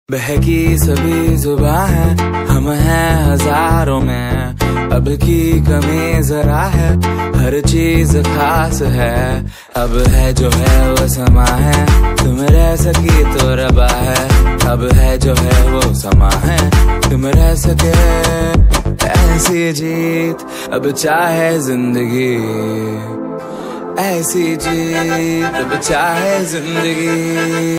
बहकी सभी जुबां है, हम हैं हजारों में। अब की कमी जरा है, हर चीज खास है। अब है जो है वो समा है, तुम रह सकी तो रबा है। अब है जो है वो समा है, तुम रह सके ऐसी जीत। अब चाहे जिंदगी ऐसी जीत, अब चाहे जिंदगी।